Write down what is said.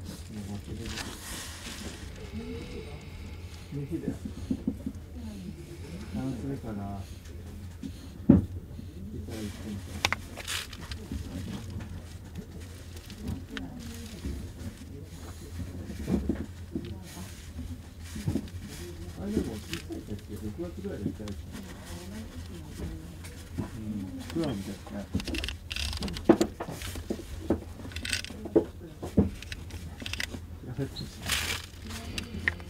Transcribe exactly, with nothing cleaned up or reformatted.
飯で何するかな。いただいてみたい。あれでも小さい時ってろくがつぐらいでいただいてた。うん、プランみたいですね。やべっち。